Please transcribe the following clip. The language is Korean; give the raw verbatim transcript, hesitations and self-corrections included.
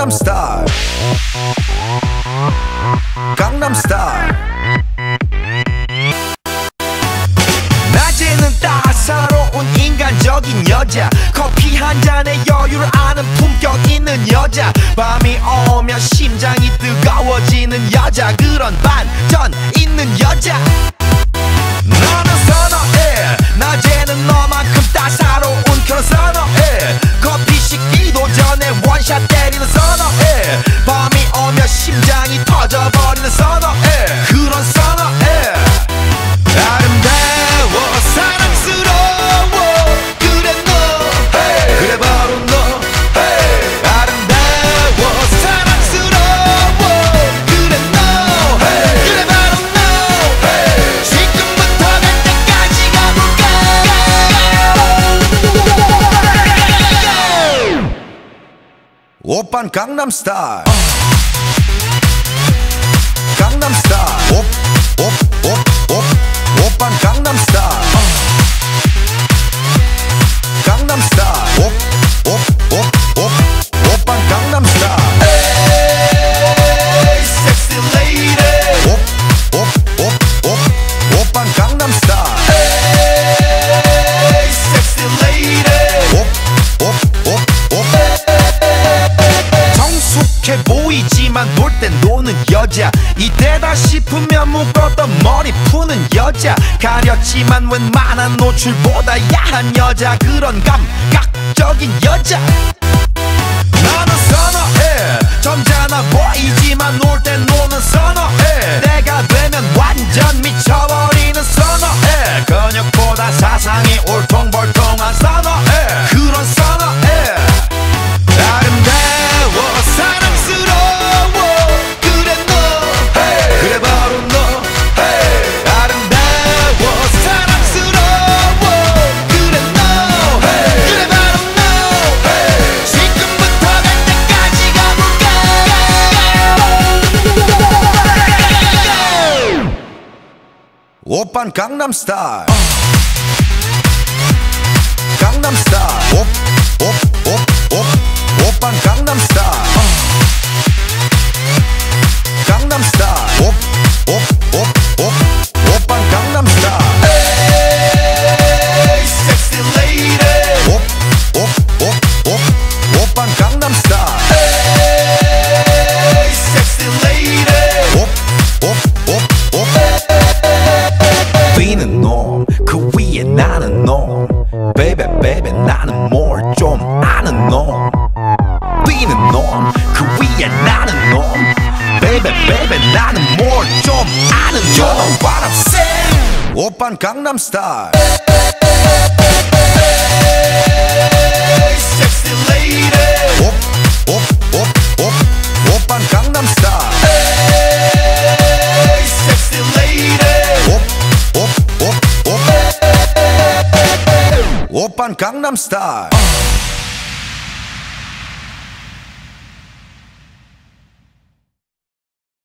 강남스타일 강남스타일 낮에는 따사로운 인간적인 여자 커피 한 잔에 여유를 아는 품격 있는 여자 밤이 오면 심장이 뜨거워지는 여자 그런 반전 있는 여자 너는 선어해 낮에는 너만큼 따사로운 그런 선어해 커피 식기도 전에 원샷 때리는 선어해 밤이 오면 심장이 터져버리는 선어해 그런 선어해 아름다워 사랑스러워 그래 너 hey. 그래 바로 너 hey. 아름다워 사랑스러워 그래 너 hey. 그래 바로 너 hey. 지금부터 갈 때까지 가볼까 오빤 강남스타일 강남스타일 옵옵옵옵 오빤 강남스타일 강남스타일 옵옵옵옵 오빤 강남스타일 에이 섹시 레이디 옵옵옵옵 오빤 강남스타일 에이 섹시 레이디 옵옵옵옵 성숙해 보이지만 놀 땐 노는 여자 이때다 싶으면 묶었던 머리 푸는 여자 가렸지만 웬만한 노출보다 야한 여자 그런 감각적인 여자 나는 선어해 점잖아 보이지만 놀 땐 노는 선어해 내가 되면 완전 미쳐버리는 선어해 근육보다 사상이 울퉁불퉁한 선어해 그런 선어해 아름다워 사랑스러워 그래 너 hey. 그래 바로 너 hey. 아름다워 사랑스러워 그래 너 hey. 그래 바로 너 hey. 지금부터 갈 때까지 가볼까 오빤 강남스타일 강남스타일 옵옵옵옵 오빤 강남스타일 강남스타일 옵옵옵옵 오빤 강남스타일 에이 섹시 레이디 옵옵옵옵 오빤 강남스타일 에이 섹시 레이디 옵옵옵옵 뛰는 놈 그 위에 나는 놈 베이베 베이베 나는 뭘 좀 아는 놈 뛰는 놈 그 위에 나는 놈 베이베 베이베 나는 뭘 좀 아는 놈 You know what I'm saying 오빤 강남스타일 섹시 레이디 옵옵옵옵 오빤 강남스타일 섹시 레이디 옵옵옵옵 오빤 강남스타일